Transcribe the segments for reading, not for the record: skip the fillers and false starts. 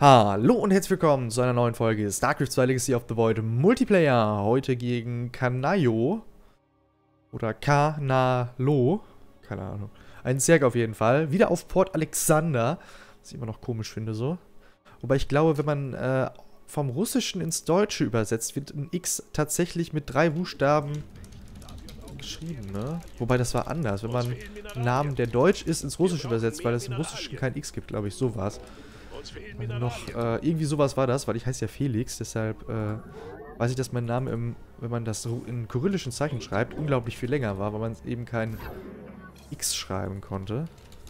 Hallo und herzlich willkommen zu einer neuen Folge StarCraft 2 Legacy of the Void Multiplayer. Heute gegen Kanayo. Oder Kanalo. Keine Ahnung. Ein Zerg auf jeden Fall. Wieder auf Port Alexander. Was ich immer noch komisch finde so. Wobei ich glaube, wenn man vom Russischen ins Deutsche übersetzt, wird ein X tatsächlich mit 3 Buchstaben geschrieben, ne? Wobei das war anders. Wenn man einen Namen, der deutsch ist, ins Russische übersetzt, weil es im Russischen kein X gibt, glaube ich. So war's. Irgendwie sowas war das, weil ich heiße ja Felix, deshalb weiß ich, dass mein Name, wenn man das in kyrillischen Zeichen schreibt, unglaublich viel länger war, weil man eben kein X schreiben konnte.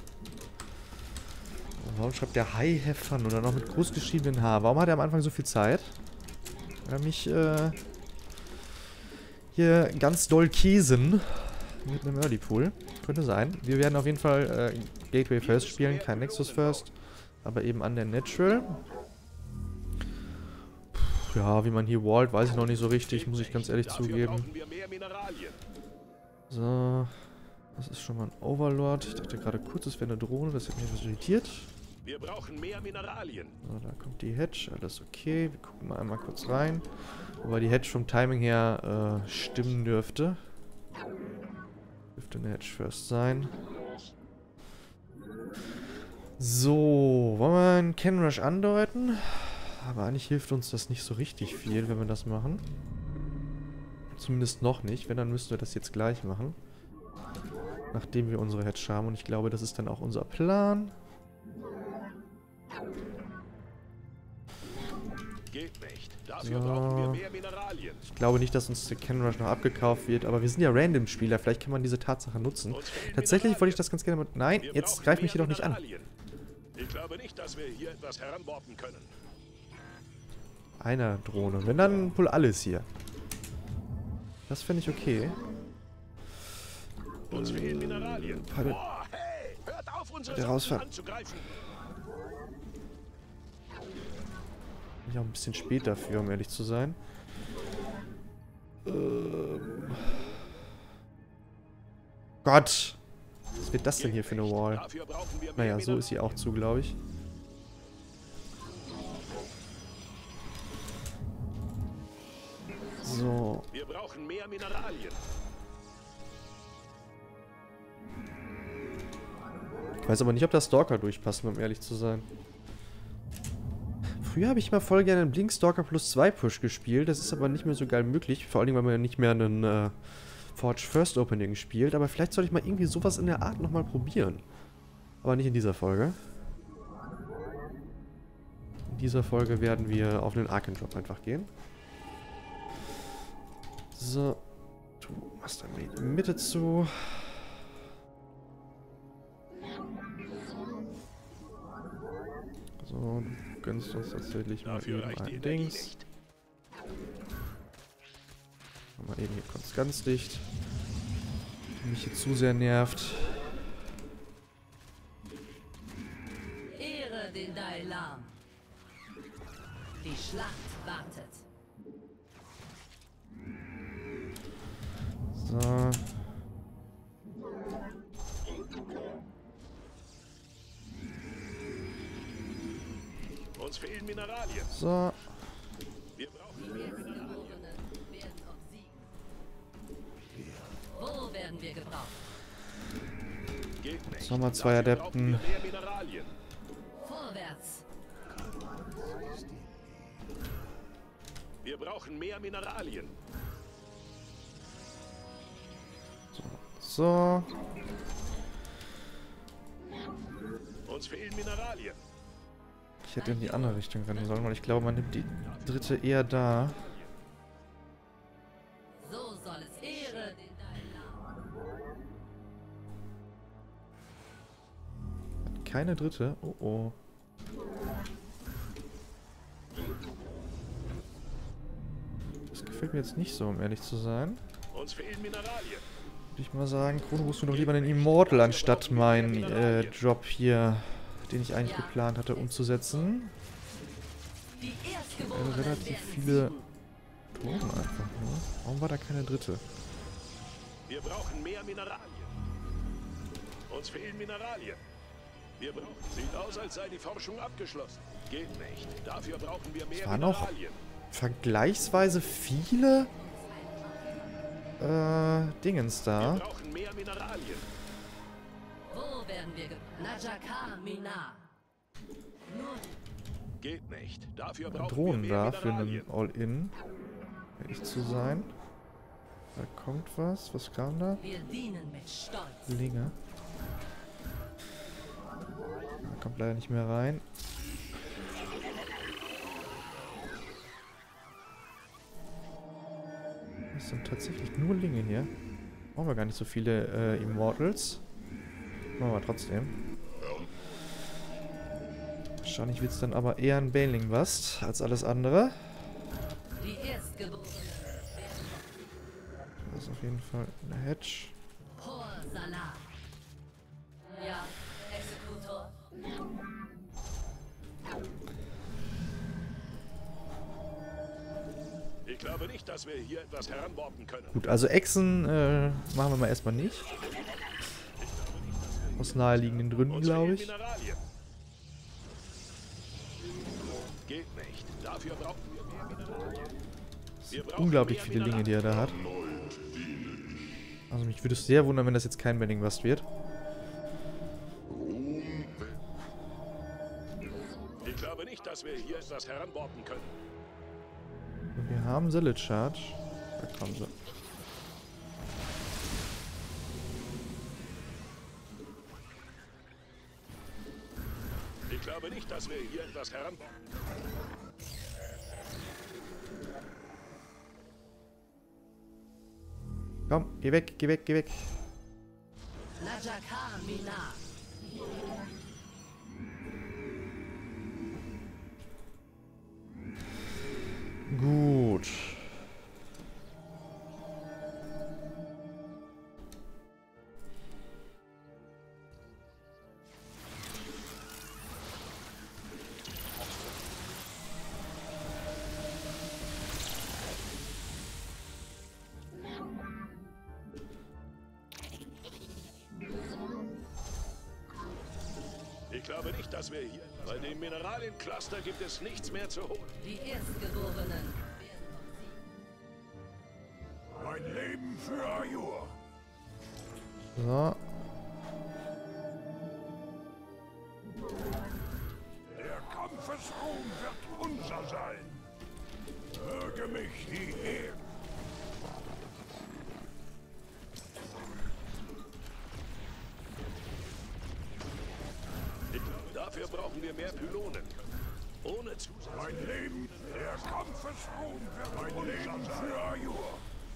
Warum schreibt der Hi have fun oder noch mit groß geschriebenen H? Warum hat er am Anfang so viel Zeit? Weil er mich hier ganz doll käsen mit einem Early Pool. Könnte sein. Wir werden auf jeden Fall Gateway First spielen, kein Nexus First. Aber eben an der Natural. Puh, ja, wie man hier wallt, weiß ich noch nicht so richtig, muss ich ganz ehrlich zugeben. So. Das ist schon mal ein Overlord. Ich dachte gerade kurz, es wäre eine Drohne, das hat mich etwas irritiert. Wir brauchen mehr Mineralien. So, da kommt die Hedge, alles okay. Wir gucken mal einmal kurz rein. Wobei die Hedge vom Timing her stimmen dürfte. Dürfte eine Hedge First sein. So, wollen wir einen Cannon Rush andeuten? Aber eigentlich hilft uns das nicht so richtig viel, wenn wir das machen. Zumindest noch nicht. Wenn, dann müssten wir das jetzt gleich machen. Nachdem wir unsere Hedge haben. Und ich glaube, das ist dann auch unser Plan. Geht nicht. Dafür brauchen wir mehr Mineralien. Ich glaube nicht, dass uns der Cannon Rush noch abgekauft wird. Aber wir sind ja Random-Spieler. Vielleicht kann man diese Tatsache nutzen. Tatsächlich wollte ich das ganz gerne... Nein, jetzt greif mich hier doch nicht an. Ich glaube nicht, dass wir hier etwas heranworten können. Einer Drohne. Wenn, dann pull alles hier. Das finde ich okay. Uns fehlen Mineralien. Oh, hey, hört auf, unsere rausfahren. anzugreifen. Bin ich auch ein bisschen spät dafür, um ehrlich zu sein. Gott! Was wird das denn hier für eine Wall? Naja, so ist sie auch zu, glaube ich. So. Wir brauchen mehr Mineralien. Ich weiß aber nicht, ob da Stalker durchpassen, um ehrlich zu sein. Früher habe ich mal voll gerne einen Blink Stalker plus 2 Push gespielt. Das ist aber nicht mehr so geil möglich. Vor allem, weil man ja nicht mehr einen Forge First Opening spielt. Aber vielleicht sollte ich mal irgendwie sowas in der Art nochmal probieren. Aber nicht in dieser Folge. In dieser Folge werden wir auf einen Arcane-Drop einfach gehen. So. Du machst dann die Mitte zu. So, du gönnst uns tatsächlich mal eben ein Dings. Mal eben hier kurz ganz dicht. Mich hier zu sehr nervt. Ehre den Dailam. Die Schlacht wartet. So. Uns fehlen Mineralien. So. Wir brauchen mehr Mineralien. Wo werden wir gebraucht? Geht nicht. Jetzt nochmal 2 Adepten. Mehr Mineralien. Vorwärts. Wir brauchen mehr Mineralien. So. Uns fehlen Mineralien. Ich hätte in die andere Richtung rennen sollen, weil ich glaube, man nimmt die dritte eher da. So soll es Ehre den Dailam. Keine dritte. Oh oh. Das gefällt mir jetzt nicht so, um ehrlich zu sein. Uns fehlen Mineralien. Würde ich mal sagen, Chrono, musst du doch lieber einen Immortal anstatt meinen Job hier, den ich eigentlich geplant hatte, umzusetzen. Die Erstgeborenen Relativ werden viele Toren einfach nur. Warum war da keine dritte? Wir brauchen mehr Mineralien. Uns fehlen Mineralien. Sieht aus, als sei die Forschung abgeschlossen. Geht nicht. Dafür brauchen wir mehr waren auch Mineralien. vergleichsweise viele Dingens da. Wir brauchen mehr Mineralien. Wo werden wir Najaka Mina. Nur Geht nicht. Dafür brauchen wir Drohnen mehr da für Mineralien. einen All-In. Ehrlich zu sein. Da kommt was. Was kam da? wir dienen mit Stolz. Linge. Da kommt leider nicht mehr rein. Das sind tatsächlich nur Linge hier. Brauchen wir gar nicht so viele Immortals. Machen wir trotzdem. Wahrscheinlich wird es dann aber eher ein Baneling Bust als alles andere. Die Erstgeborenen. Das ist auf jeden Fall eine Hedge. Hor Salah. Ja, Exekutor. Ich glaube nicht, dass wir hier etwas heranworten können. Gut, also Echsen machen wir mal erstmal nicht. Aus naheliegenden Gründen, Uns glaube fehlen ich. Mineralien. Geht nicht. Dafür brauchen wir mehr Mineralien. Wir brauchen Unglaublich mehr viele Dinge, die er da hat. Also mich würde es sehr wundern, wenn das jetzt kein Baneling Bust wird. Ich glaube nicht, dass wir hier etwas heranworten können. Und wir haben Zealot Charge. Da kommen sie. Ich glaube nicht, dass wir hier etwas heranworten können. Komm, geh weg, geh weg, geh weg. Najaka Mina. Gut. Ich glaube nicht, dass wir hier... Bei dem Mineraliencluster gibt es nichts mehr zu holen. Die Erstgeborenen. Mein Leben für Ayur. So. Der Kampfesruhm wird unser sein. Möge mich die Ehre. Dafür brauchen wir mehr Pylonen. Ohne Zusatz. Mein Leben, der Kampfesruhm wird mein Leben für Ayur.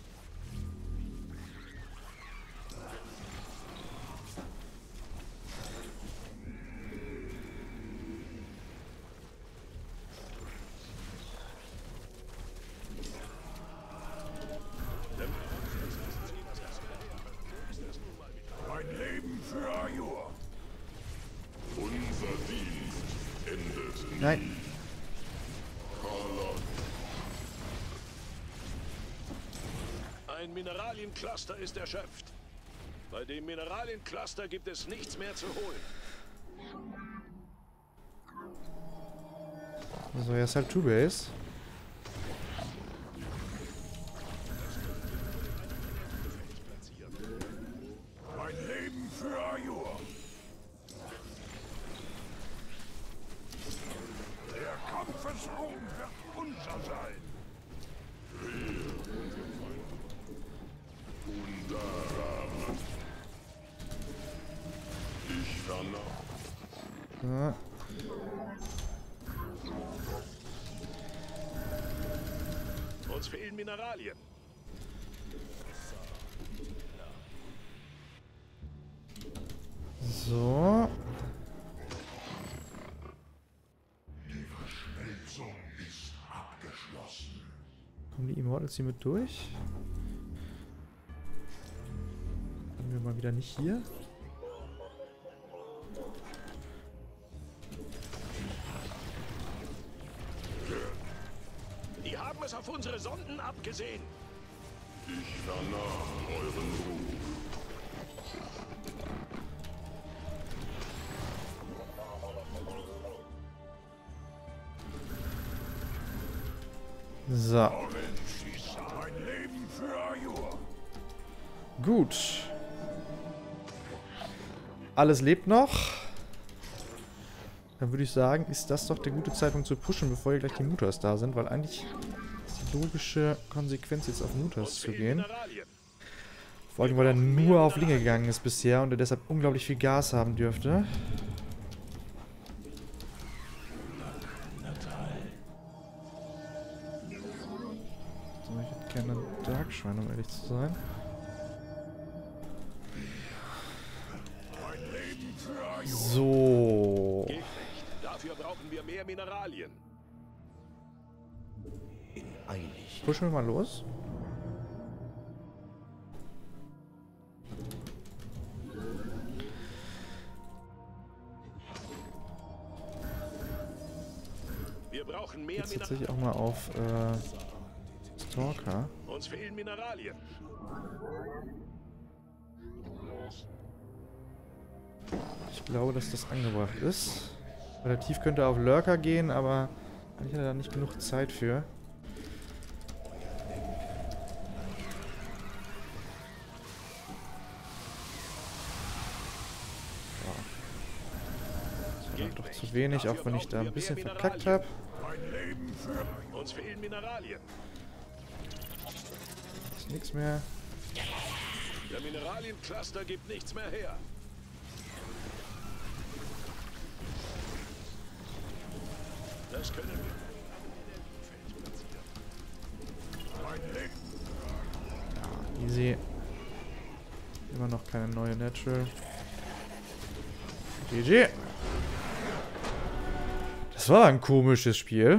Mein Leben für Ayur. Unser Dienst endet. Nein. Ein Mineraliencluster ist erschöpft. Bei dem Mineraliencluster gibt es nichts mehr zu holen. So, jetzt halt Two-Base. Mein Leben für Ayur. Der Kampfesruhm wird unser sein. Ich vernahm. So. Uns fehlen Mineralien. So. Die Verschmelzung ist abgeschlossen. Kommen die Immortals hier mit durch? Haben wir mal wieder nicht hier. Die haben es auf unsere Sonden abgesehen. Ich vernahm euren Ruf. So. Gut. Alles lebt noch. Dann würde ich sagen, ist das doch der gute Zeitpunkt zu pushen, bevor hier gleich die Mutas da sind, weil eigentlich ist die logische Konsequenz jetzt auf Mutas zu gehen. Vor allem, weil er nur auf Linge gegangen ist bisher und er deshalb unglaublich viel Gas haben dürfte. So, ich hätte gerne einen Darkshine, um ehrlich zu sein. So. Dafür brauchen wir mehr Mineralien. Pushen wir mal los. Wir brauchen mehr Jetzt tatsächlich auch mal auf Stalker. Uns fehlen Mineralien. Ich glaube, dass das angebracht ist. Relativ könnte er auf Lurker gehen, aber eigentlich hat er da nicht genug Zeit für. Das war doch zu wenig, auch wenn ich da ein bisschen verkackt habe. Uns fehlen Mineralien. Ist nichts mehr. Der Mineraliencluster gibt nichts mehr her. Das können wir. Easy. Immer noch keine neue Natural. GG. Das war ein komisches Spiel.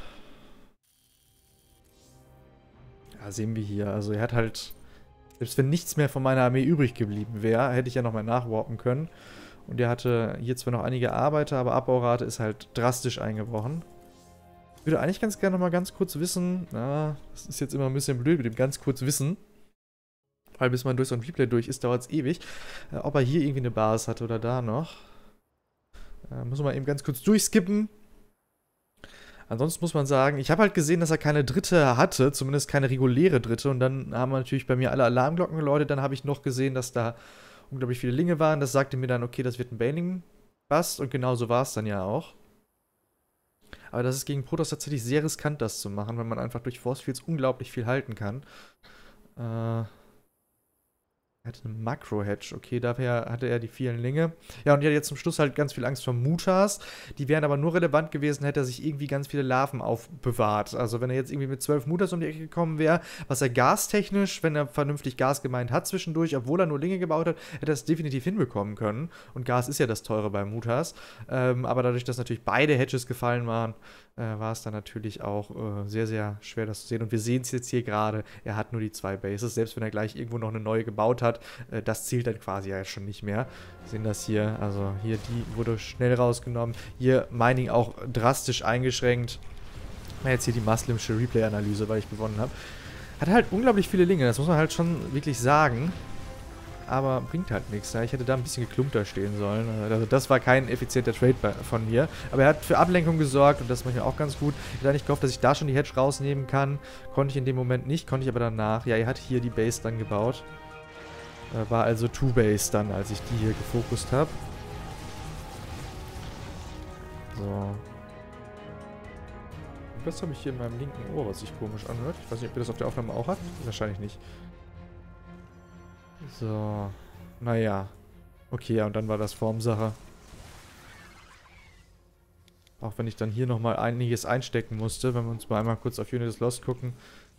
Ja, sehen wir hier. Also er hat halt... Selbst wenn nichts mehr von meiner Armee übrig geblieben wäre, hätte ich ja nochmal nachwarpen können. Und er hatte hier zwar noch einige Arbeiter, aber Abbaurate ist halt drastisch eingebrochen. Ich würde eigentlich ganz gerne nochmal ganz kurz wissen, na, das ist jetzt immer ein bisschen blöd mit dem ganz kurz wissen, weil bis man durch so ein Replay durch ist, dauert es ewig, ob er hier irgendwie eine Basis hatte oder da noch. Muss man eben ganz kurz durchskippen. Ansonsten muss man sagen, ich habe halt gesehen, dass er keine Dritte hatte, zumindest keine reguläre Dritte. Und dann haben natürlich bei mir alle Alarmglocken geläutet. Dann habe ich noch gesehen, dass da unglaublich viele Linge waren. Das sagte mir dann, okay, das wird ein Baning-Bust. Und genau so war es dann ja auch. Aber das ist gegen Protoss tatsächlich sehr riskant, das zu machen, weil man einfach durch Forcefields unglaublich viel halten kann. Er hatte einen Makro-Hedge, okay, daher hatte er die vielen Linge. Ja, und er hat jetzt zum Schluss halt ganz viel Angst vor Mutas. Die wären aber nur relevant gewesen, hätte er sich irgendwie ganz viele Larven aufbewahrt. Also wenn er jetzt irgendwie mit 12 Mutas um die Ecke gekommen wäre, was er gastechnisch, wenn er vernünftig Gas gemeint hat zwischendurch, obwohl er nur Linge gebaut hat, hätte er es definitiv hinbekommen können. Und Gas ist ja das Teure bei Mutas. Aber dadurch, dass natürlich beide Hedges gefallen waren, war es dann natürlich auch sehr, sehr schwer, das zu sehen. Und wir sehen es jetzt hier gerade, er hat nur die 2 Bases. Selbst wenn er gleich irgendwo noch eine neue gebaut hat, das zählt dann quasi ja schon nicht mehr. Wir sehen das hier, also hier, die wurde schnell rausgenommen. Hier Mining auch drastisch eingeschränkt. Jetzt hier die Muslimsche Replay-Analyse, weil ich gewonnen habe. Hat halt unglaublich viele Linge, das muss man halt schon wirklich sagen. Aber bringt halt nichts. Ja? Ich hätte da ein bisschen geklumpter stehen sollen. Also das war kein effizienter Trade von mir. Aber er hat für Ablenkung gesorgt und das macht mir auch ganz gut. Ich hätte eigentlich gehofft, dass ich da schon die Hedge rausnehmen kann. Konnte ich in dem Moment nicht, konnte ich aber danach. Ja, er hat hier die Base dann gebaut. War also 2-Base dann, als ich die hier gefokust habe. So. Was habe ich hier in meinem linken Ohr, was sich komisch anhört? Ich weiß nicht, ob ihr das auf der Aufnahme auch habt. Wahrscheinlich nicht. So. Naja. Okay, ja, und dann war das Formsache. Auch wenn ich dann hier nochmal einiges einstecken musste, wenn wir uns mal einmal kurz auf Unitas Lost gucken.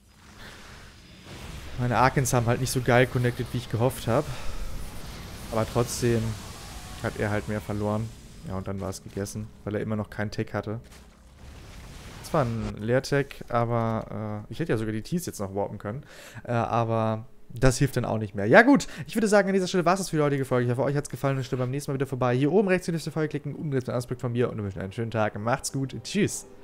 Meine Arkens haben halt nicht so geil connected, wie ich gehofft habe. Aber trotzdem hat er halt mehr verloren. Ja, und dann war es gegessen, weil er immer noch keinen Tech hatte. Das war ein Leer-Tech, aber ich hätte ja sogar die Tees jetzt noch warpen können. Aber das hilft dann auch nicht mehr. Ja gut, ich würde sagen, an dieser Stelle war es das für die heutige Folge. Ich hoffe, euch hat es gefallen und schaut beim nächsten Mal wieder vorbei. Hier oben rechts die nächste Folge klicken, unten rechts den Aspekt von mir und wir wünschen einen schönen Tag. Macht's gut, tschüss.